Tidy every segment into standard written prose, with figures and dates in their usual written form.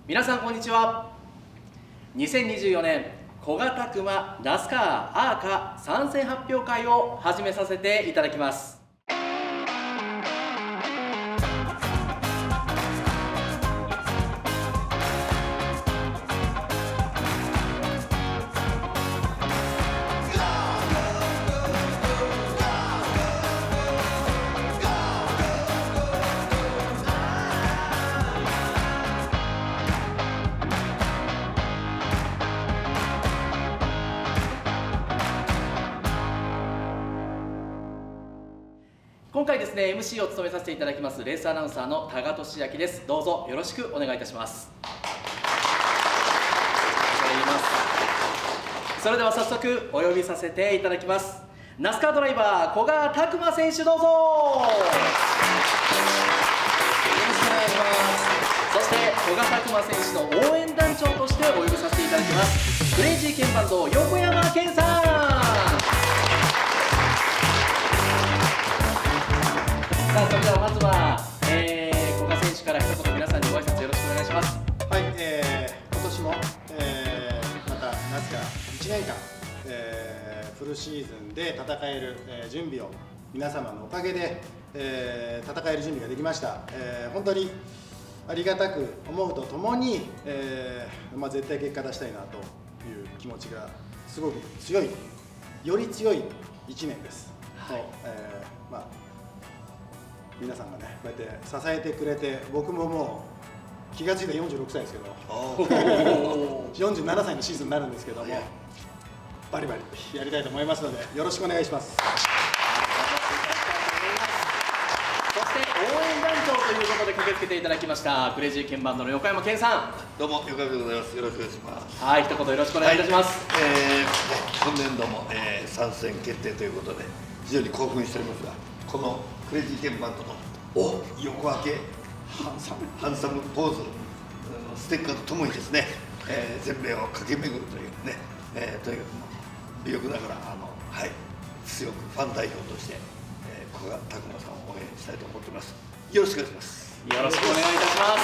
皆さんこんにちは。2024年古賀拓磨ナスカーアーカ参戦発表会を始めさせていただきます。今回ですね MC を務めさせていただきますレースアナウンサーの多賀俊明です。どうぞよろしくお願いいたします。それでは早速お呼びさせていただきます。ナスカードライバー古賀拓磨選手、どうぞ。よろしくお願いします。そして古賀拓磨選手の応援団長としてお呼びさせていただきますクレイジーケンバンド横山健さん。さあ、それではまずは、古賀選手から一言皆さんにご挨拶よろしくお願いします。 はい、今年も、またナスカ1年間、フルシーズンで戦える、準備を皆様のおかげで、戦える準備ができました。本当にありがたく思うとともに、絶対結果出したいなという気持ちがすごく強い、より強い1年です。はい、皆さんがねこうやって支えてくれて、僕ももう気が付いたら46歳ですけど47歳のシーズンになるんですけども、バリバリやりたいと思いますのでよろしくお願いします。 そして応援団長ということで駆けつけていただきましたクレイジーケンバンドの横山健さん。 どうも横山でございます。よろしくお願いします。 はい、一言よろしくお願いいたします。 今年度も、参戦決定ということで非常に興奮しておりますが、このクレイジーケンバンドの横分けハンサムポーズステッカーとともにですね、全米を駆け巡るというね、とにかく微力ながら強くファン代表として、古賀拓磨さんを応援したいと思っています。よろしくお願いします。 よろしくお願いいたします。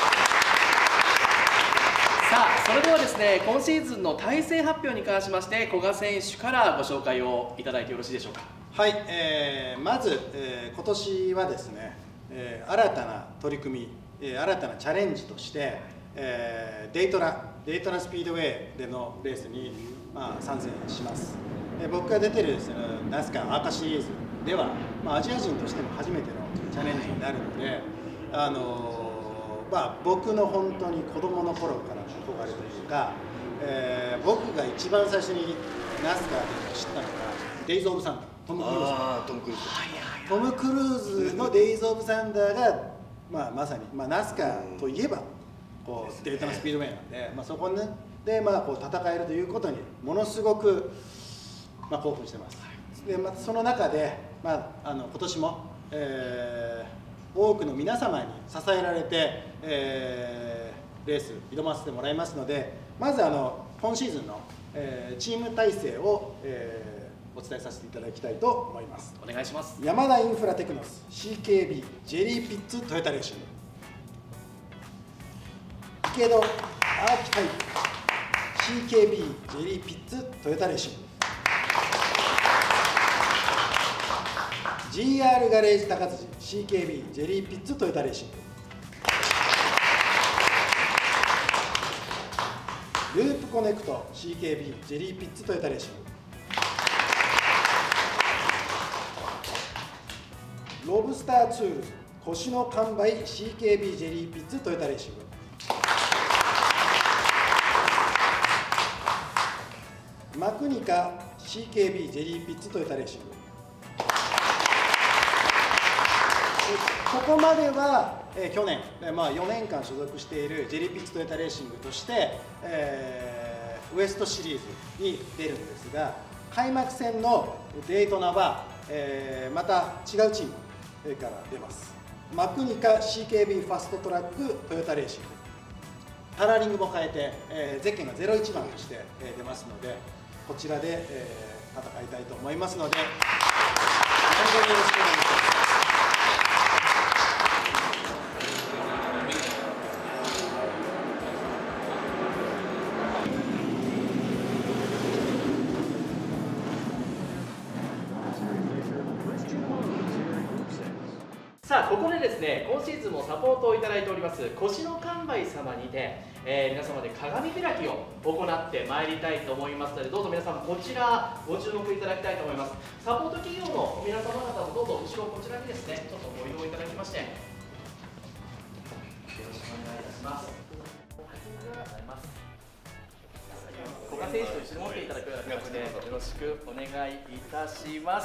さあ、それではですね、今シーズンの対戦発表に関しまして古賀選手からご紹介をいただいてよろしいでしょうか。 はい、まず、今年はですね、新たな取り組み、新たなチャレンジとして、デイトナスピードウェイでのレースに、参戦します。僕が出てるですね、ナスカーアーカシリーズでは、アジア人としても初めてのチャレンジになるので、僕の本当に子供の頃からの憧れというか、僕が一番最初にナスカーで知ったのがデイズ・オブ・サンダー。トム・クルーズのデイズ・オブ・サンダーが、まさに、ナスカーといえばこうデイトナスピードウェイなんで、そこで、こう戦えるということにものすごく、興奮してます。で、その中で、今年も、多くの皆様に支えられて、レース挑ませてもらいますので、まず今シーズンの、チーム体制を、お伝えさせていただきたいと思います。 お願いします。 ヤマダインフラテクノス CKB ジェリーピッツトヨタレーシング、池戸アーキタイプ CKB ジェリーピッツトヨタレーシング、 GR ガレージ高辻 CKB ジェリーピッツトヨタレーシング、ループコネクト CKB ジェリーピッツトヨタレーシング、ロブスターツールズ腰の完売 CKB ジェリーピッツトヨタレーシング、マクニカ CKB ジェリーピッツトヨタレーシング。ここまでは、去年、4年間所属しているジェリーピッツトヨタレーシングとして、ウエストシリーズに出るんですが、開幕戦のデイトナは、また違うチームから出ます。マクニカ CKB ファストトラックトヨタレーシング、カラーリングも変えて、ゼッケンが01番として出ますので、こちらで戦いたいと思いますので、本当によろしくお願いします。 さあここでですね、今シーズンもサポートをいただいております腰の完売様にて、皆様で鏡開きを行ってまいりたいと思いますので、どうぞ皆さんこちらご注目いただきたいと思います。サポート企業の皆様方もどうぞ後ろこちらにですね、ちょっとご移動いただきまして、よろしくお願いいたします。ありがとうございます。古賀選手と一緒に持っていただくような形でよろしくお願いいたします。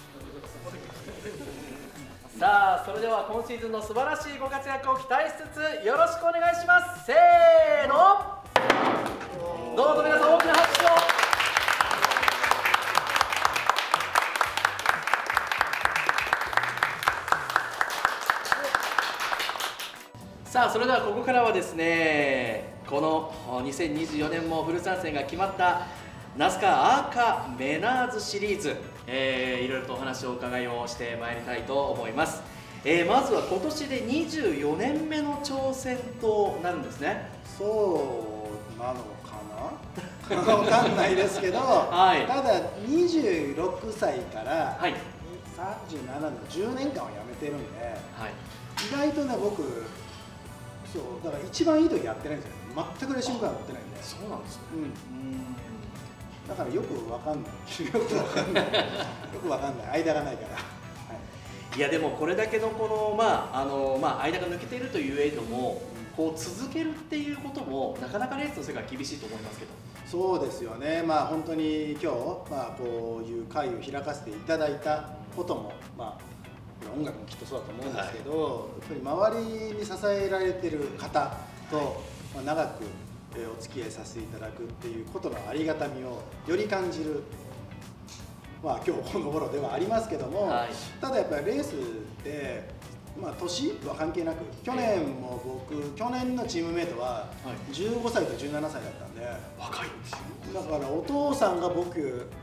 さあそれでは今シーズンの素晴らしいご活躍を期待しつつよろしくお願いします。せーの、どうぞ皆さん大きな拍手を。さあそれではここからはですね、この2024年もフル参戦が決まったナスカアーカメナーズシリーズ、いろいろとお話をお伺いをしてまいりたいと思います。まずは今年で24年目の挑戦となるんですね。 そうなのかなわかんないですけど、はい、ただ26歳から37の10年間をやめてるんで、はい、意外とね僕そうだから一番いい時やってないんですよ。全くレシーブ感持ってないんで。 そうなんですね。 だからよくわかんない。よくわかんない。よくわかんない。間がないから。はい、 いやでもこれだけのこの間が抜けているというえども、こう続けるっていうこともなかなかレースの世界厳しいと思いますけど。 そうですよね。本当に今日こういう会を開かせていただいたことも音楽もきっとそうだと思うんですけど、やっぱり周りに支えられてる方と長くお付き合いさせていただくっていうことのありがたみをより感じる、今日この頃ではありますけども、はい、ただやっぱりレースって年は関係なく、去年も去年のチームメイトは15歳と17歳だったんで、 若いだからお父さんが僕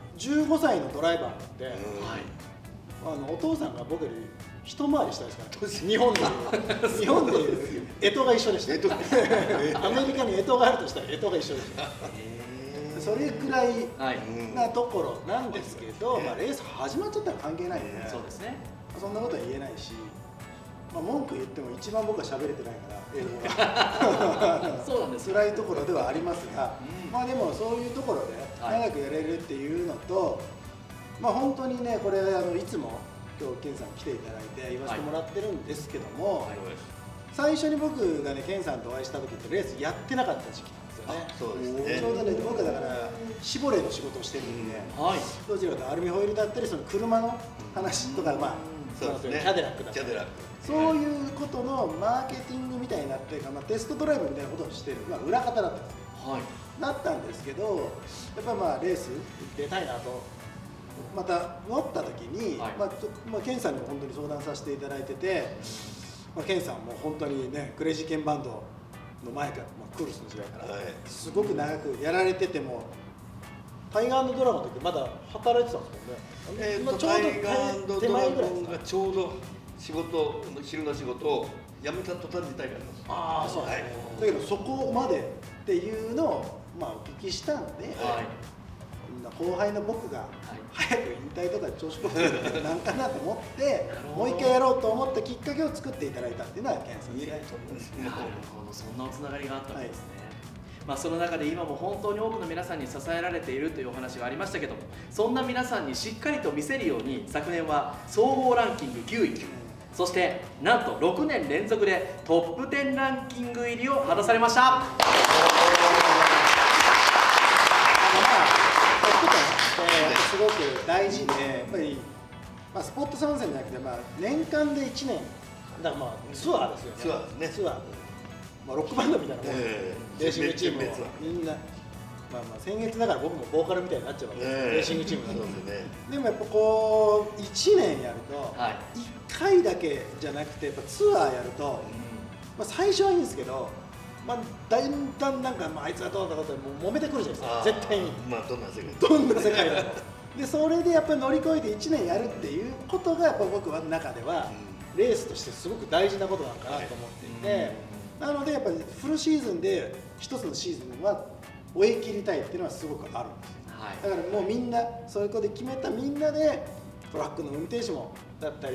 15歳のドライバーで、お父さんが僕より一回り下ですから、日本でいう干支が一緒でした。アメリカに干支があるとしたら干支が一緒でした。それくらいなところなんですけど、レース始まっちゃったら関係ないんで、 そうですね。 そんなことは言えないし、文句言っても一番僕は喋れてないから英語がそうなんです。辛いところではありますが、でもそういうところで長くやれるっていうのと、本当にねこれいつも今日ケンさん来ていただいて言わせてもらってるんですけども、最初に僕がねケンさんとお会いした時ってレースやってなかった時期なんですよね。そうですね。ちょうどね僕はだからシボレーの仕事をしてるんで、どちらかというとアルミホイルだったりその車の話とかキャデラックだったり、そういうことのマーケティングみたいになってテストドライブみたいなことをしてる裏方だったんですよ。だったんですけど、やっぱりレース出たいなと。また乗った時に、ケンさんにも本当に相談させていただいてて、ケンさんも本当にねクレイジーケンバンドの前から、クールスの時代からすごく長くやられてても、タイガー&ドラゴンの時まだ働いてたんですもんね。 タイガー&ドラゴンがちょうど昼の仕事を辞めた途端にタイガーです。 ああそうですね。だけどそこまでっていうのをお聞きしたんで、後輩の僕が早く引退とか調子こくなんかなと思ってもう一回やろうと思ったきっかけを作っていただいたっていうのはケンさんですね。 なるほど、そんなおつながりがあったんですね。その中で今も本当に多くの皆さんに支えられているというお話がありましたけども、そんな皆さんにしっかりと見せるように昨年は総合ランキング9位、そしてなんと6年連続でトップ10ランキング入りを果たされました。 すごく大事で、やっぱり、スポット参戦じゃなくて、年間で1年だからツアーですよね。 ツアーですね。 ツアー、ロックバンドみたいなもんで、レーシングチームをみんな、先月だから僕もボーカルみたいになっちゃうわけですよ、レーシングチームだと。でもやっぱこう1年やると、1回だけじゃなくてやっぱツアーやると、最初はいいんですけど、だんだんあいつはどうだろうってもう揉めてくるじゃないですか、絶対に。どんな世界でも。でそれでやっぱり乗り越えて1年やるっていうことがやっぱ僕の中ではレースとしてすごく大事なことなのかなと思っていて、なのでやっぱりフルシーズンで一つのシーズンは追い切りたいっていうのはすごくあるんです。だからもうみんなそういうことで決めたみんなでトラックの運転手もだったり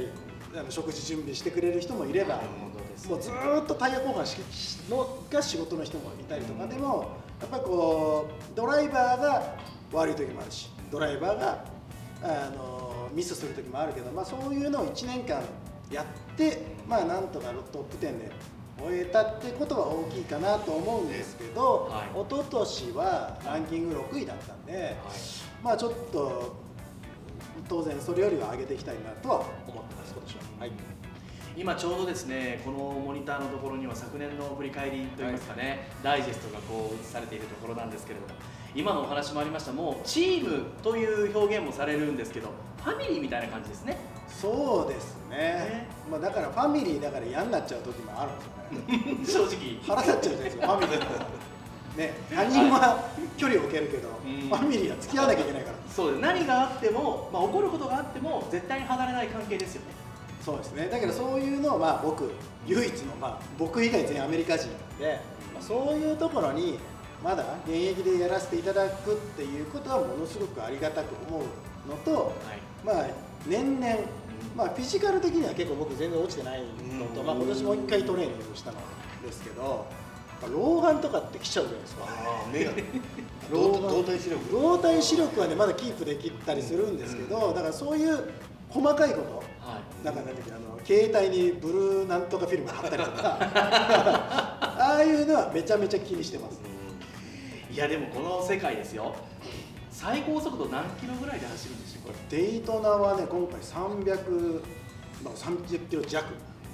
食事準備してくれる人もいれば、もうずーっとタイヤ交換が仕事の人もいたりとかでも、やっぱりこうドライバーが悪い時もあるし、ドライバーがミスする時もあるけど、そういうのを1年間やって、なんとかトップ10で終えたってことは大きいかなと思うんですけど、一昨年はランキング6位だったんで、ちょっと当然それよりは上げていきたいなとは思ってます今年は。はい、 今ちょうどですね、このモニターのところには昨年の振り返りといいますかね、ダイジェストがこう映されているところなんですけれども、今のお話もありました、もうチームという表現もされるんですけど、ファミリーみたいな感じですね。 そうですね、だからファミリーだから嫌になっちゃう時もあるんですよね正直腹立っちゃうじゃないですか、ファミリーね、他人は距離を置けるけど、ファミリーは付き合わなきゃいけないから。 そうです、何があっても、起こることがあっても絶対に離れない関係ですよね。 そうですね、だけどそういうのを僕唯一の、僕以外全員アメリカ人なんで、そういうところにまだ現役でやらせていただくっていうことはものすごくありがたく思うのと、年々、フィジカル的には結構僕全然落ちてないのと、今年も1回トレーニングしたんですけど、老眼とかって来ちゃうじゃないですか。 目が動体視力はねまだキープできたりするんですけど、だからそういう細かいこと、なんか携帯にブルーなんとかフィルム貼ったりとかああいうのはめちゃめちゃ気にしてます。 いやでもこの世界ですよ、最高速度何キロぐらいで走るんでしょうか。 デイトナはね今回330キロ弱、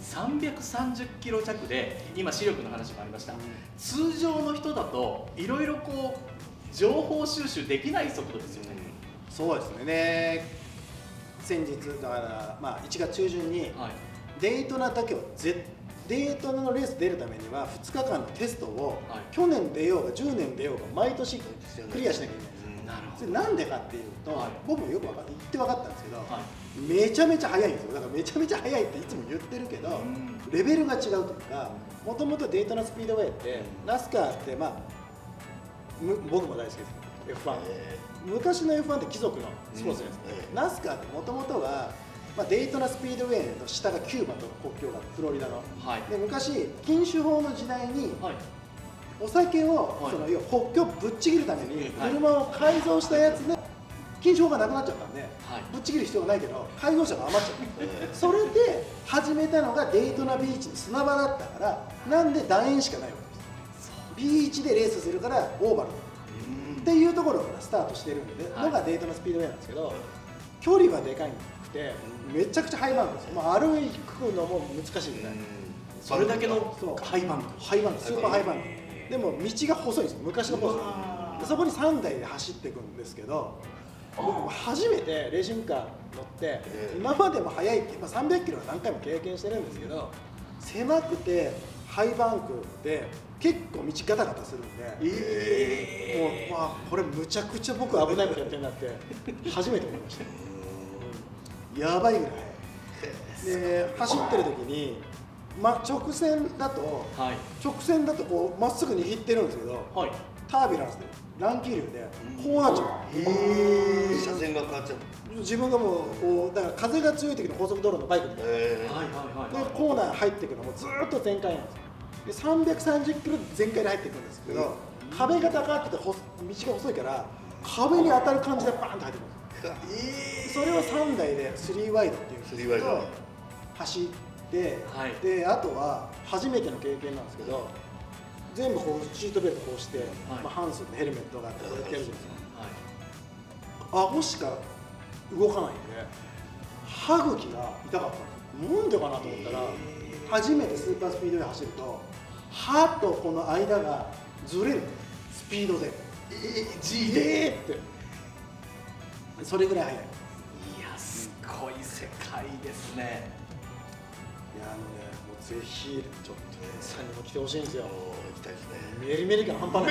330キロ弱で、今視力の話もありました、通常の人だといろいろこう情報収集できない速度ですよね。 そうですね、先日だから1月中旬にデイトナだけはデイトナのレース出るためには2日間のテストを去年出ようが10年出ようが毎年クリアしなきゃいけないんですよ。それなんでかっていうと、僕もよく言って分かったんですけど、めちゃめちゃ速いんですよ。だからめちゃめちゃ速いっていつも言ってるけど、レベルが違うというか、もともとデイトナスピードウェイってナスカーって僕も大好きです F1、昔の F1 って貴族のスポーツじゃないですか。ナスカーってもともとはデイトナスピードウェイの下がキューバとの国境がフロリダの、で昔禁酒法の時代に、お酒を要は国境ぶっちぎるために車を改造したやつで禁酒法がなくなっちゃったんで、ぶっちぎる必要がないけど改造車が余っちゃったそれで始めたのがデイトナビーチの砂場だったから、なんで楕円しかないわけです。ビーチでレースするからオーバルっていうところからスタートしてるのがデイトナスピードウェイなんですけど、距離はでかいくてめちゃくちゃハイバンクですよ。歩くのも難しいぐらい、 それだけのハイバンク、 スーパーハイバンクでも道が細いんですよ、昔のコースで。そこに3台で走っていくんですけど、僕初めてレーシングカー乗って、今までも速いって、300キロは何回も経験してるんですけど、狭くてハイバンクで結構道ガタガタするんで、もうこれむちゃくちゃ僕危ないことやってるなって初めて思いました。やばいぐらいで走ってる時に、直線だとこうまっすぐ握ってるんですけど、タービュランスで乱気流でこうなっちゃう。 車線が変わっちゃう。 自分がもうこうだから風が強い時の高速道路のバイクみたいな、でコーナー入っていくのもずっと全開なんですよ。で330キロ全開で入っていくんですけど、壁が高くて道が細いから壁に当たる感じでバーンと入ってくるんです。それを3台で3ワイドっていうんですけど走って、であとは初めての経験なんですけど、全部こうシートベルトこうして、ハンスのヘルメットがあってこうやってやるじゃないですか。顎しか動かないんで歯茎が痛かったんです。なんでかなと思ったら、初めてスーパースピードで走ると歯とこの間がずれる、スピードで G でってそれぐらい速い。 いやすごい世界ですね。 いやもうぜひちょっとさんにも来てほしいんですよ。 行きたいですね。 メリメリ感半端ない。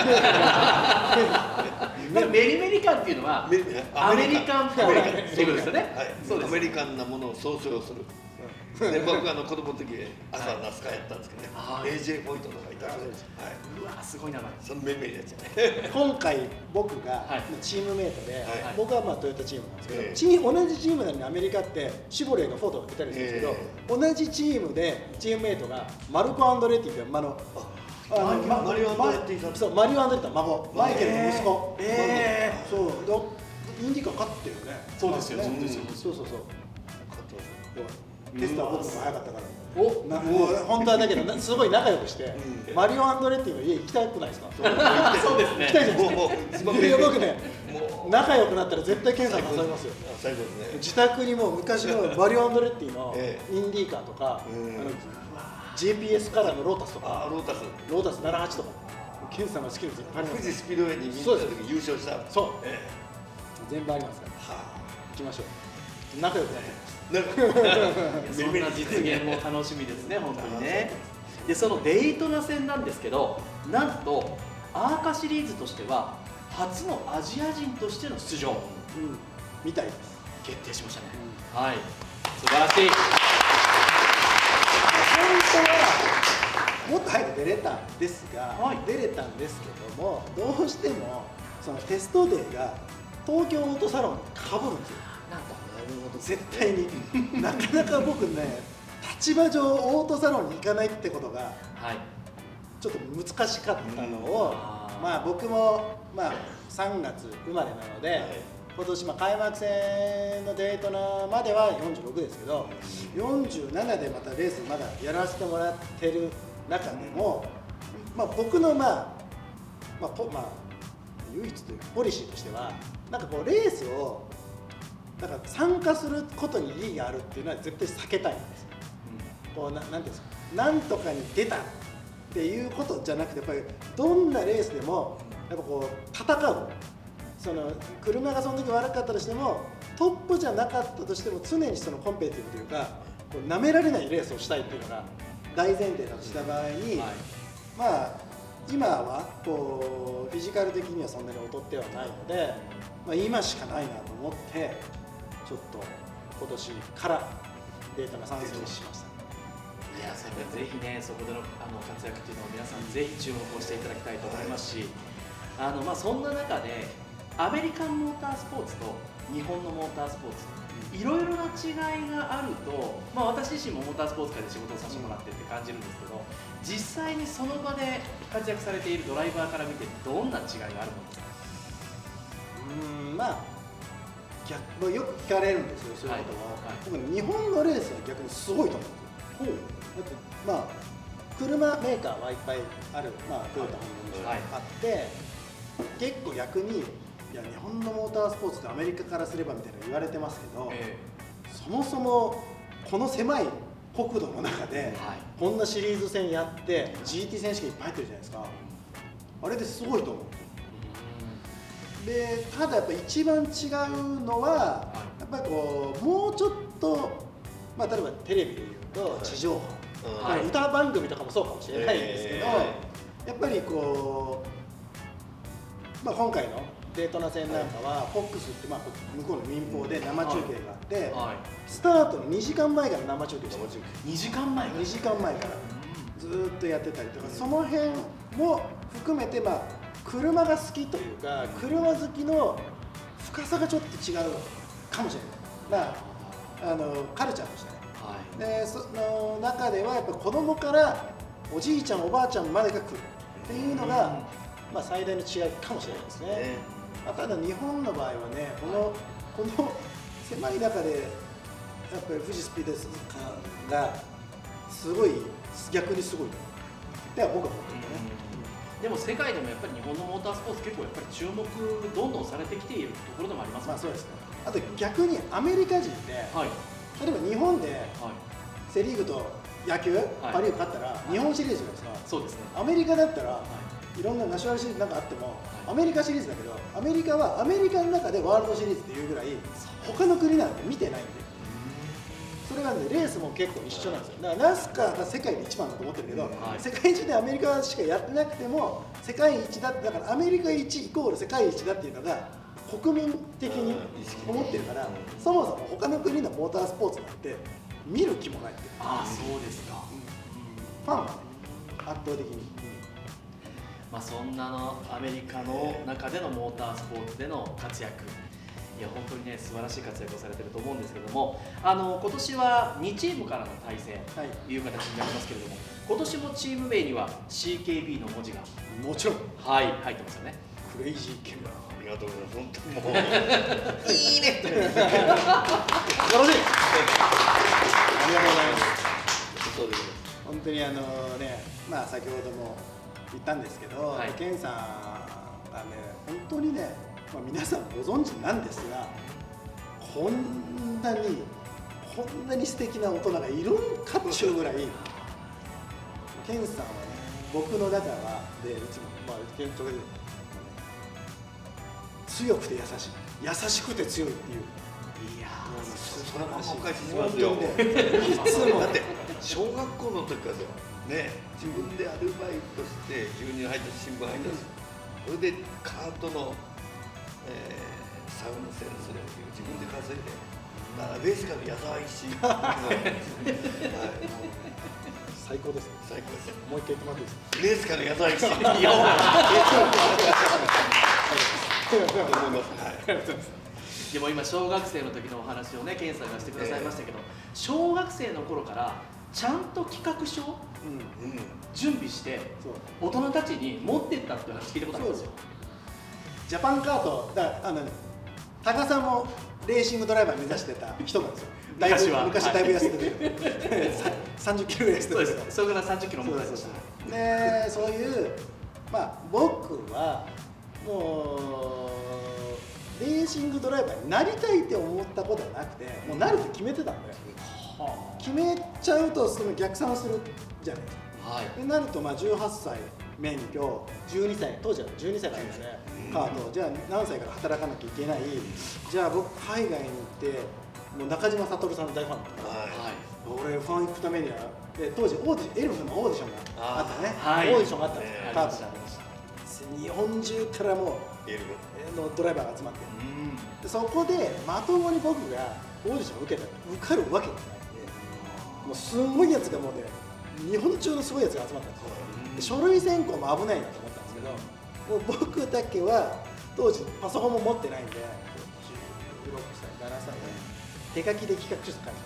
メリメリ感っていうのはアメリカンっぽいってことですよね。 アメリカンなものを総称する。 で僕子供の時朝ナスカやったんですけどね、AJ ポイントとかいたんです。 うわすごい名前。 そのめんめんやつね。 今回僕がチームメイトで、僕はトヨタチームなんですけど、同じチームなのにアメリカってシボレーがフォードがいたりするんですけど、同じチームでチームメイトがマルコ・アンドレッティってマリオ・アンドレッティさん、そうマリオ・アンドレッティの孫、マイケルの息子、そうインディカ勝ってるよね。 そうですよ、 そうテストは僕も早かったから、本当はだけどすごい仲良くしてマリオ・アンドレッティの家行きたくないですか？ そうですね。 行きたいじゃないですか。僕ね、仲良くなったら絶対検査誘いますよ。 最高ですね。 自宅にも昔のマリオ・アンドレッティのインディーカーとか、GPS カラーのロータスとか、ロータス78とか、ケンさんが好きですよ。 富士スピードウェイに見に行った時優勝した。 そう。全部ありますから。行きましょう。仲良くなってます。 そんな実現も楽しみですね、本当にね。で、そのデイトナ戦なんですけど、なんとアーカシリーズとしては初のアジア人としての出場、 みたいです。 決定しましたね。はい、素晴らしい。 本当はもっと早く出れたんですが、出れたんですけども、どうしてもそのテストデーが東京オートサロンにかぶるんですよ。絶対になかなか僕ね、立場上オートサロンに行かないってことがちょっと難しかったのを、僕も3月生まれなので、今年開幕戦のデイトナまでは46ですけど、47でまたレースまだやらせてもらってる中でも、僕の唯一というかポリシーとしては、なんかこうレースをなんか参加することに意義があるっていうのは絶対避けたいんですよ。こうなんていうんですか、なんとかに出たっていうことじゃなくて、やっぱりどんなレースでもやっぱこう戦う、その車がその時悪かったとしてもトップじゃなかったとしても常にそのコンペティブというか、こう舐められないレースをしたいっていうのが大前提だとした場合に、今はこうフィジカル的にはそんなに劣ってはないので、今しかないなと思ってちょっと今年からデータが参戦しました。 いや、それぜひね、そこでの活躍というのを皆さんぜひ注目をしていただきたいと思いますし、そんな中でアメリカンモータースポーツと日本のモータースポーツ、いろいろな違いがあると、私自身もモータースポーツ界で仕事をさせてもらってって感じるんですけど、実際にその場で活躍されているドライバーから見てどんな違いがあるものですか？ よく聞かれるんですよ、そういうことは。日本のレースは逆にすごいと思うんですよ。だって車メーカーはいっぱいある、トヨタ、ホンダあって、結構逆に、いや、日本のモータースポーツってアメリカからすればみたいな言われてますけど、そもそもこの狭い国土の中で、こんなシリーズ戦やって、GT 選手権いっぱい入ってるじゃないですか。あれですごいと思う。でただやっぱ一番違うのは、やっぱりこうもうちょっと、例えばテレビで言うと地上波、歌番組とかもそうかもしれないんですけど、やっぱりこう、今回のデートナ戦なんかは FOX って向こうの民放で生中継があって、スタートの2時間前から生中継してます。 2時間前からずーっとやってたりとか、その辺も含めて車が好きというか、車好きの深さがちょっと違うかもしれない。カルチャーとしてね。でその中ではやっぱ子供からおじいちゃんおばあちゃんまでが来るっていうのが、最大の違いかもしれないですね。ただ日本の場合はね、この狭い中でやっぱり富士スピードがすごい、逆にすごいって僕は思ってるね。 でも世界でもやっぱり日本のモータースポーツ結構やっぱり注目どんどんされてきているところでもありますね。 そうですね。あと逆にアメリカ人で、例えば日本でセ・リーグと野球、パ・リーグ勝ったら日本シリーズじゃないですか。 そうですね。 アメリカだったら、いろんなナショナルシリーズなんかあっても、アメリカシリーズだけど、アメリカはアメリカの中でワールドシリーズっていうぐらい他の国なんて見てないんで、それがね、レースも結構一緒なんですよ。だからナスカが世界で一番だと思ってるけど、世界一でアメリカしかやってなくても世界一だって、だからアメリカ一イコール世界一だっていうのが国民的に思ってるから、そもそも他の国のモータースポーツなんて見る気もないって。 ああ、そうですか。 ファンはね、圧倒的に。 まあそんなのアメリカの中でのモータースポーツでの活躍、いや本当にね素晴らしい活躍をされてると思うんですけども、今年は2チームからの対戦という形になりますけれども、今年もチーム名には CKB の文字がもちろん、 はい入ってますよね。 クレイジーケンバー。 ありがとうございます。本当にもういいね。 素晴らしい。ありがとうございます。 そうです。 本当にまあ先ほども言ったんですけど、 はい、 ケンさんがね本当にね、まあ、皆さんご存知なんですが、こんなに素敵な大人がいるんかっちゅうぐらいケンさんはね、僕の中でいつもまあケンとかで強くて優しい、優しくて強いっていう。 いやそれはお返ししますよ。 いつもだって小学校の時からですよね、自分でアルバイトして牛乳入ったし新聞入ったし、それでカートの、サウナセンスで自分で稼いで、だからベーシカル矢沢石最高ですね。 最高です。 もう一回言ってもらっていいですか。 ベーシカル矢沢石いや思います。はい。 でも今小学生の時のお話をねケンさんがしてくださいましたけど、小学生の頃からちゃんと企画書を準備して大人たちに持ってったっていう話聞いたことあるんですよ。 ジャパンカートだ、多賀さんもレーシングドライバー目指してた人なんですよ。昔だいぶ痩せてて30キロぐらい痩せてた。 そうです。それから30キロ持ってました。 でそういうまあ僕はもうレーシングドライバーになりたいって思ったことはなくて、もうなるって決めてたんで、決めちゃうとその逆算するじゃないですか。はい。でなるとまあ18歳免許、12歳当時は12歳からですね、カートじゃあ何歳から働かなきゃいけない。じゃあ僕海外に行ってもう中島悟さんの大ファンだったから、はい、俺ファン行くためには当時エルフのオーディションがあったね、はい、オーディションがあったんですよ、カートでありました。日本中からもうエルフのドライバーが集まって、でそこでまともに僕がオーディションを受けたら受かるわけですね。もうすごいやつがもうね、日本中のすごいやつが集まったんですよ。書類選考も危ないなと思ったんですけど、もう僕だけは当時パソコンも持ってないんで、16歳7歳で手書きで企画書書いて、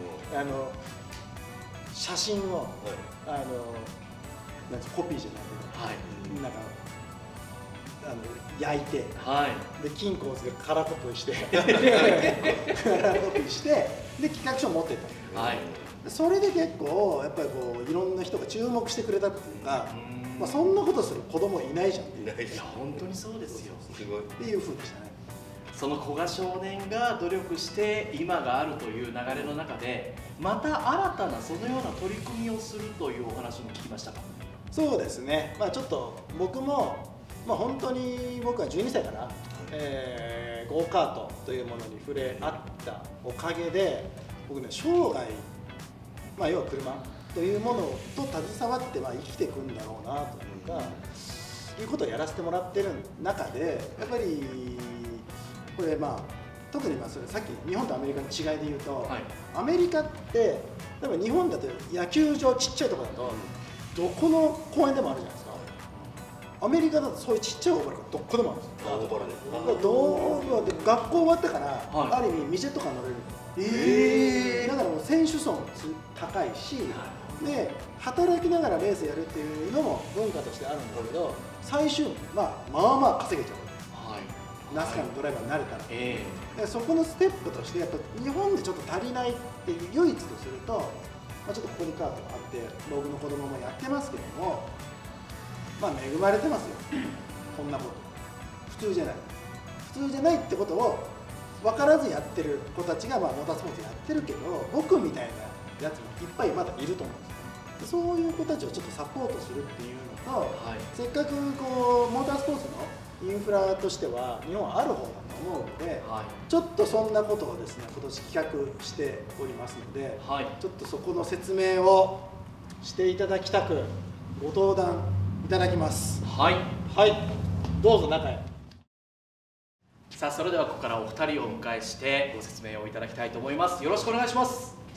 写真を、なんコピーじゃないけど、なんか焼いて、で金鉱石でカラーコピーしてカラーコピーしてで企画書を持ってったんです。それで結構やっぱりこういろんな人が注目してくれたっていうか、まあそんなことする子供いないじゃんっていう。いや本当にそうですよ。 すごいっていう風でしたね。 その古賀少年が努力して今があるという流れの中で、また新たなそのような取り組みをするというお話も聞きましたか。 そうですね、まあちょっと僕も、まあ、本当に僕は12歳から、ゴーカートというものに触れ合ったおかげで、僕ね生涯、まあ、要は車というものと携わってまあ生きていくんだろうなというか、いうことをやらせてもらってる中で、やっぱりこれまあ特にまあそれさっき日本とアメリカの違いで言うと、アメリカって例えば日本だと野球場ちっちゃいところだとどこの公園でもあるじゃないですか。アメリカだとそういうちっちゃい大原がどこでもあるんですよ。学校終わってから、ある意味店とか乗れる。だからもう選手層も高いし、で働きながらレースやるっていうのも文化としてあるんだけど、最終まあ稼げちゃう。ナスカのドライバーになれたら、でそこのステップとしてやっぱ日本でちょっと足りないっていう唯一とすると、まあ、ちょっとここにカートがあって僕の子供もやってますけども、まあ恵まれてますよ。こんなこと普通じゃないってことを分からずやってる子たちがまあモータースポーツやってるけど、僕みたいなやつもいっぱいまだいると思うんですよ。そういう子たちをちょっとサポートするっていうのと、せっかくこうモータースポーツのインフラとしては日本はある方だと思うので、ちょっとそんなことをですね今年企画しておりますので、ちょっとそこの説明をしていただきたくご登壇いただきます。はい、どうぞ中へ。 さあそれではここからお二人をお迎えしてご説明をいただきたいと思います。よろしくお願いします。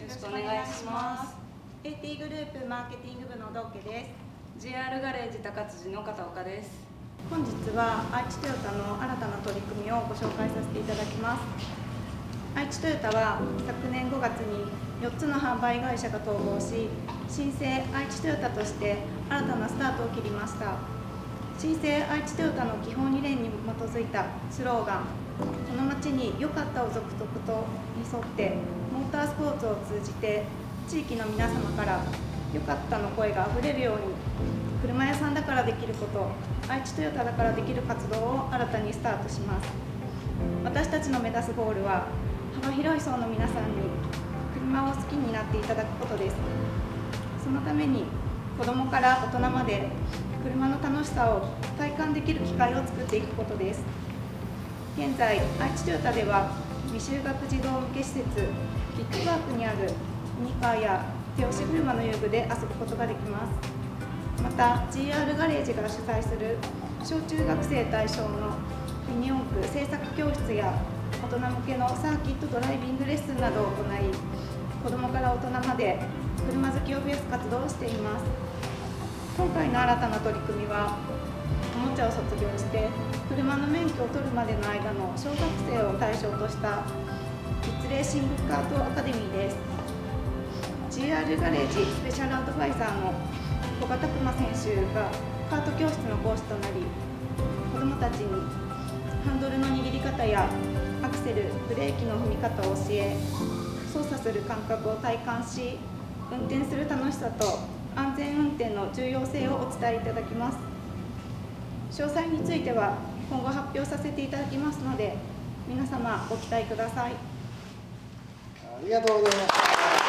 ろしくお願いします。AT グループマーケティング部の道家です。 JR ガレージ高辻の片岡です。 本日は愛知トヨタの新たな取り組みをご紹介させていただきます。愛知トヨタは昨年5月に4つの販売会社が統合し、新生愛知トヨタとして新たなスタートを切りました。新生愛知トヨタの基本理念に基づいたスローガン「この街に良かったを続々と」に沿って、モータースポーツを通じて地域の皆様から良かったの声があふれるように、車屋さんだからできること、愛知トヨタだからできる活動を新たにスタートします。私たちの目指すゴールは、幅広い層の皆さんに車を好きになっていただくことです。そのために子どもから大人まで車の楽しさを体感できる機会を作っていくことです。現在、愛知トヨタでは未就学児童向け施設キッズパークにあるミニカーや手押し車の遊具で遊ぶことができます。また JR ガレージが主催する小中学生対象のミニ四駆製作教室や大人向けのサーキットドライビングレッスンなどを行い、子どもから大人まで車好きを増やす活動をしています。今回の新たな取り組みは、おもちゃを卒業して車の免許を取るまでの間の小学生を対象としたキッズレーシングカートアカデミーです。 JR ガレージスペシャルアドバイザーの古賀拓磨選手がカート教室の講師となり、子どもたちにハンドルの握り方やアクセル、ブレーキの踏み方を教え、操作する感覚を体感し、運転する楽しさと安全運転の重要性をお伝えいただきます。詳細については今後発表させていただきますので、皆様ご期待ください。 ありがとうございます。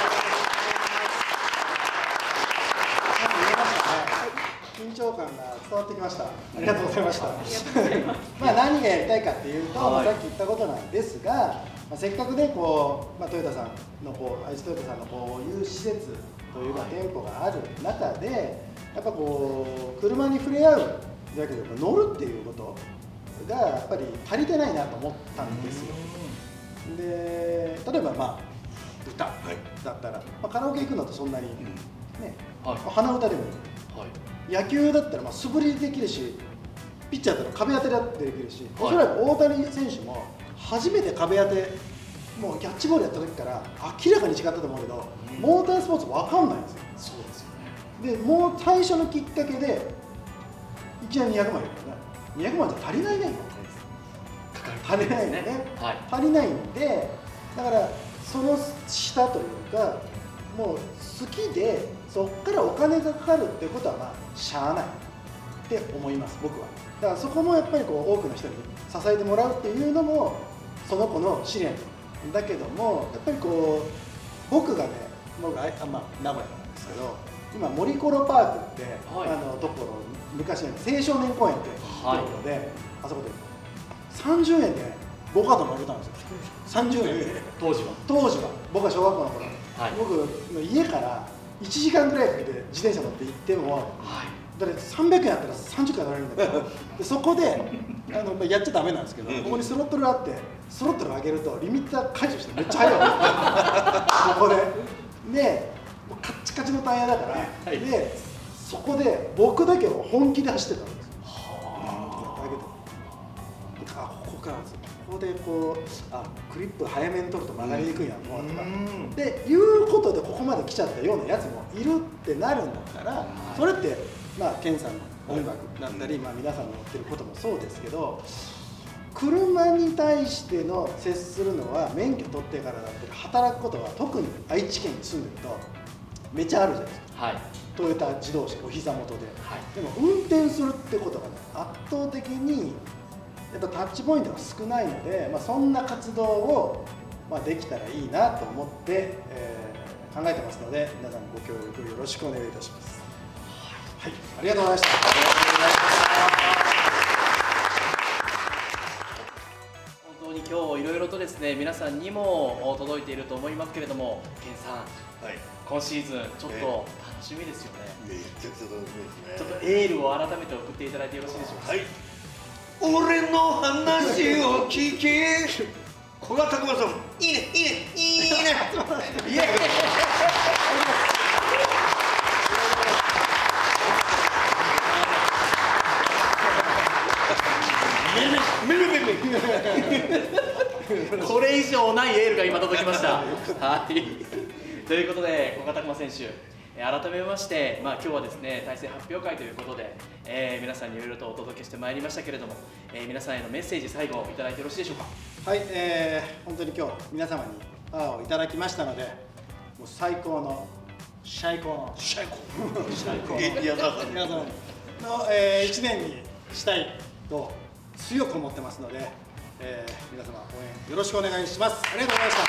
緊張感が伝わってきました。ありがとうございました。まあ何がやりたいかっていうと、さっき言ったことなんですが、せっかくねこう、トヨタさんの愛知トヨタさんのこういう施設というか店舗がある中で、やっぱこう車に触れ合うだけで乗るっていうことがやっぱり足りてないなと思ったんですよ。で、例えば歌だったら、カラオケ行くのとそんなにね、鼻歌でもいい。野球だったら素振りできるし、ピッチャーだったら壁当てだってできるし、おそらく大谷選手も初めて壁当て、もうキャッチボールやった時から明らかに違ったと思うけど、モータースポーツ分かんないんですよ。 そうですよね。 でもう最初のきっかけでいきなり200万やるからね、200万じゃ足りないね。足りないよね。足りないんで、だからその下というか、もう好きでそこからお金がかかるっていうことはしゃあないって思います、僕は。だからそこもやっぱりこう多くの人に支えてもらうっていうのもその子の試練だけども、やっぱりこう僕がね、僕名古屋なんですけど、今森コロパークって、ところ昔の青少年公園ってところで、あそこで30円でねゴーカート乗れたんですよ。30円で当時は僕が小学校の頃、僕の家から1時間ぐらいかけて自転車乗って行っても、だって300円あったら30回乗れるんだけど、でそこでやっちゃダメなんですけど、ここにスロットルあって、スロットル上げるとリミッター解除してめっちゃ速いわここでもうカッチカチのタイヤだから、でそこで僕だけを本気で走ってたんですよ。ここからここでこうクリップ早めに取ると曲がりにくいやんとかっていうことでここまで来ちゃったようなやつもいるってなるんだったら、それってケンさんの音楽だったり、皆さんの乗ってることもそうですけど、車に対しての接するのは免許取ってからだったり、働くことは特に愛知県に住んでるとめちゃあるじゃないですか。トヨタ自動車お膝元で、でも運転するってことがね、圧倒的にやっぱタッチポイントが少ないので、そんな活動をできたらいいなと思って、考えてますので、皆さんご協力よろしくお願いいたします。はい、ありがとうございました。 本当に今日いろいろとですね、皆さんにも届いていると思いますけれども、ケンさん、今シーズンちょっと楽しみですよね。 めちゃくちゃ楽しみですね。 ちょっとエールを改めて送っていただいてよろしいでしょうか。 俺の話を聞け、 古賀拓磨さん、いいね、いいね、いいね。 いやこれ以上ないエールが今届きました。はい。ということで古賀拓磨選手、改めまして、今日はですね対戦発表会ということで、皆さんにいろいろとお届けしてまいりましたけれども、皆さんへのメッセージ最後いただいてよろしいでしょうか。 はい、本当に今日皆様にパワーをいただきましたので、もう最高の最高の矢沢さん皆様の、1年にしたいと強く思ってますので、皆様応援よろしくお願いします。ありがとうございました。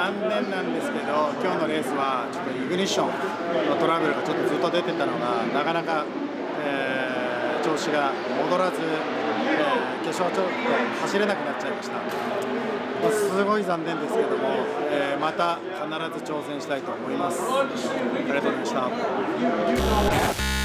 残念なんですけど、今日のレースはちょっとイグニッションのトラブルがちょっとずっと出てたのが、なかなか、調子が戻らず、決勝ちょっと走れなくなっちゃいました。すごい残念ですけども、また必ず挑戦したいと思います。ありがとうございました。